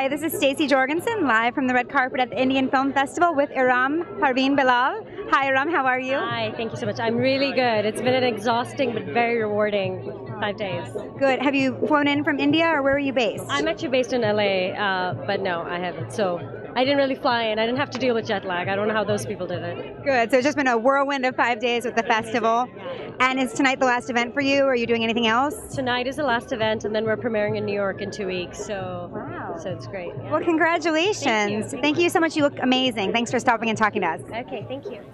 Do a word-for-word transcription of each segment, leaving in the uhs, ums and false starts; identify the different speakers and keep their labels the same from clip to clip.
Speaker 1: Hi, this is Stacey Jorgensen, live from the red carpet at the Indian Film Festival with Iram Parveen Bilal. Hi, Iram, how are you?
Speaker 2: Hi, thank you so much. I'm really good. It's been an exhausting but very rewarding five days.
Speaker 1: Good. Have you flown in from India, or where are you based?
Speaker 2: I'm actually based in L A, uh, but no, I haven't. So I didn't really fly in. I didn't have to deal with jet lag. I don't know how those people did it.
Speaker 1: Good. So it's just been a whirlwind of five days with the festival. And is tonight the last event for you, or are you doing anything else?
Speaker 2: Tonight is the last event, and then we're premiering in New York in two weeks. So,
Speaker 1: wow.
Speaker 2: So it's great. Yeah.
Speaker 1: Well, congratulations.
Speaker 2: Thank you. Thank,
Speaker 1: thank you so much. You look amazing. Thanks for stopping and talking to us.
Speaker 2: Okay, thank you.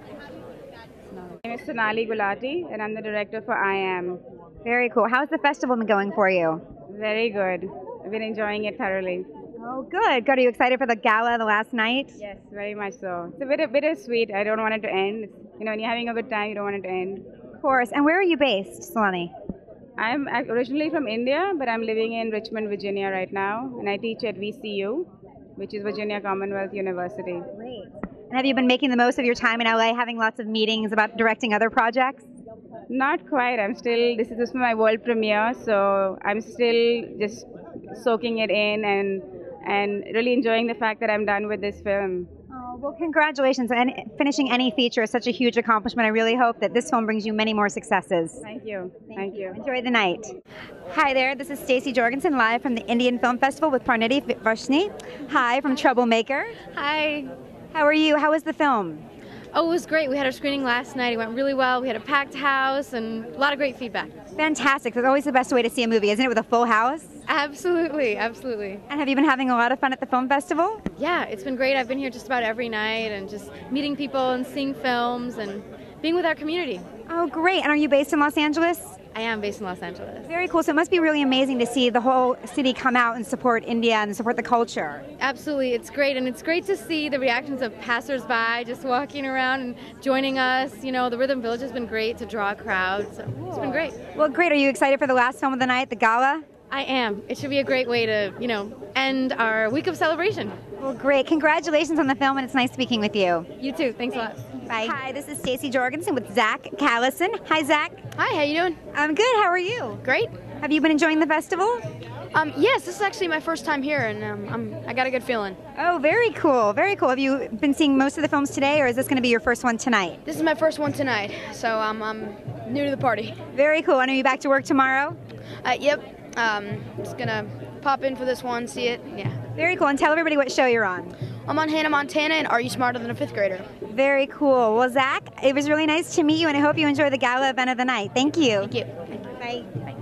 Speaker 3: My name is Sonali Gulati, and I'm the director for I Am.
Speaker 1: Very cool. How's the festival been going for you?
Speaker 3: Very good. I've been enjoying it thoroughly.
Speaker 1: Oh, good. Good. Are you excited for the gala the last night?
Speaker 3: Yes, very much so. It's a bit bittersweet. I don't want it to end. It's, you know, when you're having a good time, you don't want it to end.
Speaker 1: Of course. And where are you based, Sonali?
Speaker 3: I'm originally from India, but I'm living in Richmond, Virginia right now, and I teach at V C U, which is Virginia Commonwealth University.
Speaker 1: Great. And have you been making the most of your time in L A, having lots of meetings about directing other projects?
Speaker 3: Not quite. I'm still, this is just my world premiere, so I'm still just soaking it in and and really enjoying the fact that I'm done with this film.
Speaker 1: Oh, well, congratulations. And finishing any feature is such a huge accomplishment. I really hope that this film brings you many more successes.
Speaker 3: Thank you.
Speaker 1: Thank,
Speaker 3: Thank
Speaker 1: you.
Speaker 3: you.
Speaker 1: Enjoy the night. Hi there, this is Stacey Jorgensen, live from the Indian Film Festival with Parniti Vashni. Hi, from Troublemaker.
Speaker 4: Hi.
Speaker 1: How are you? How was the film?
Speaker 4: Oh, it was great. We had our screening last night. It went really well. We had a packed house and a lot of great feedback.
Speaker 1: Fantastic. That's always the best way to see a movie, isn't it, with a full house?
Speaker 4: Absolutely, absolutely.
Speaker 1: And have you been having a lot of fun at the film festival?
Speaker 4: Yeah, it's been great. I've been here just about every night and just meeting people and seeing films and being with our community.
Speaker 1: Oh, great. And are you based in Los Angeles?
Speaker 4: I am based in Los Angeles.
Speaker 1: Very cool. So it must be really amazing to see the whole city come out and support India and support the culture.
Speaker 4: Absolutely. It's great. And it's great to see the reactions of passersby just walking around and joining us. You know, the Rhythm Village has been great to draw a crowd. So it's been great.
Speaker 1: Well, great. Are you excited for the last film of the night, the gala?
Speaker 4: I am. It should be a great way to, you know, end our week of celebration.
Speaker 1: Well, great. Congratulations on the film, and it's nice speaking with you.
Speaker 4: You too. Thanks a lot.
Speaker 1: Bye. Hi, this is Stacey Jorgensen with Zach Callison. Hi, Zach.
Speaker 4: Hi, how you doing?
Speaker 1: I'm good. How are you?
Speaker 4: Great.
Speaker 1: Have you been enjoying the festival?
Speaker 4: Um, yes, this is actually my first time here, and um, I'm, I got a good feeling.
Speaker 1: Oh, very cool. Very cool. Have you been seeing most of the films today, or is this going to be your first one tonight?
Speaker 4: This is my first one tonight, so um, I'm new to the party.
Speaker 1: Very cool. And are you back to work tomorrow?
Speaker 4: Uh, yep. Um, just gonna pop in for this one, see it. Yeah.
Speaker 1: Very cool. And tell everybody what show you're on.
Speaker 4: I'm on Hannah Montana and Are You Smarter Than a Fifth Grader?
Speaker 1: Very cool. Well, Zach, it was really nice to meet you, and I hope you enjoy the gala event of the night. Thank you.
Speaker 4: Thank you.
Speaker 1: Bye. Bye.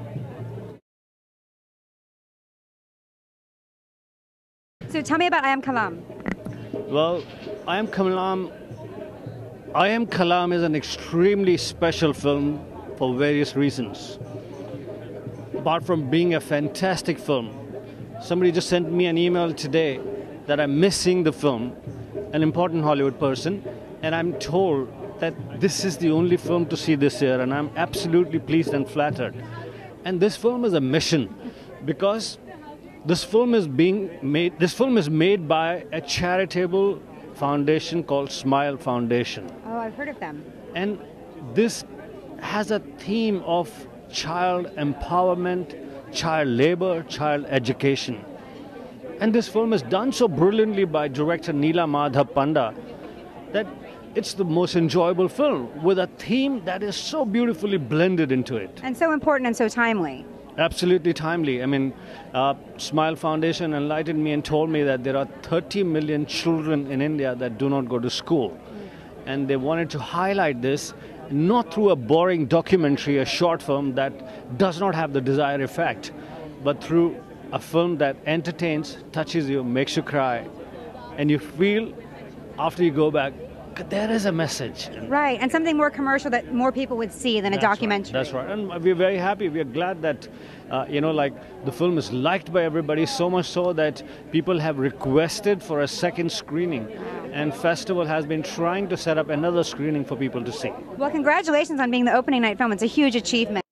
Speaker 1: So tell me about I Am Kalam.
Speaker 5: Well, I Am Kalam, I Am Kalam is an extremely special film for various reasons. Apart from being a fantastic film, somebody just sent me an email today that I'm missing the film, an important Hollywood person, and I'm told that this is the only film to see this year, and I'm absolutely pleased and flattered. And this film is a mission, because this film is being made, this film is made by a charitable foundation called Smile Foundation.
Speaker 1: Oh, I've heard of them.
Speaker 5: And this has a theme of child empowerment, child labor, child education. And this film is done so brilliantly by director Neela Madhav Panda that it's the most enjoyable film with a theme that is so beautifully blended into it.
Speaker 1: And so important and so timely.
Speaker 5: Absolutely timely. I mean, uh, Smile Foundation enlightened me and told me that there are thirty million children in India that do not go to school. And they wanted to highlight this not through a boring documentary, a short film that does not have the desired effect, but through a film that entertains, touches you, makes you cry, and you feel after you go back, there is a message.
Speaker 1: Right, and something more commercial that more people would see than a
Speaker 5: That's
Speaker 1: documentary.
Speaker 5: Right. That's right, and we're very happy. We're glad that, uh, you know, like the film is liked by everybody, so much so that people have requested for a second screening. And Festival has been trying to set up another screening for people to see.
Speaker 1: Well, congratulations on being the opening night film. It's a huge achievement.